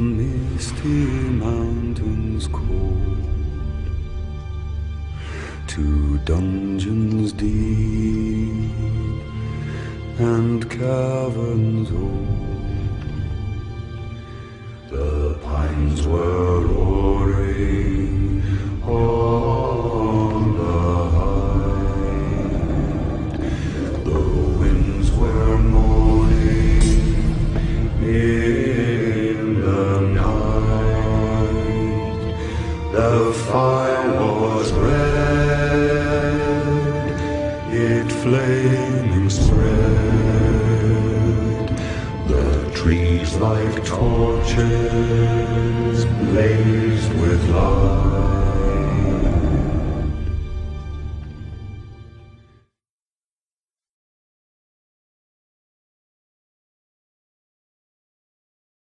misty mountains cold, to dungeons deep and caverns old. The pines were roaring on the height, the winds were moaning in the night. The fire was red, it flaming spread. The trees like torches blazed with light.